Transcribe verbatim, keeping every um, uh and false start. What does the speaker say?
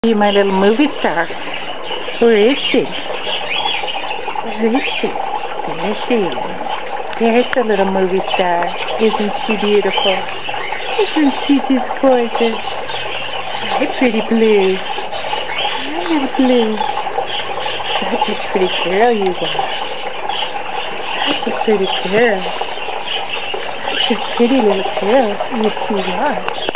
See my little movie star. Where is she? Where is she? There she is. There's the little movie star. Isn't she beautiful? Isn't she just gorgeous? Hi, pretty blue. Hi, little blue. Such a pretty girl you are. Such a pretty girl. Such a pretty little girl. Yes, you are.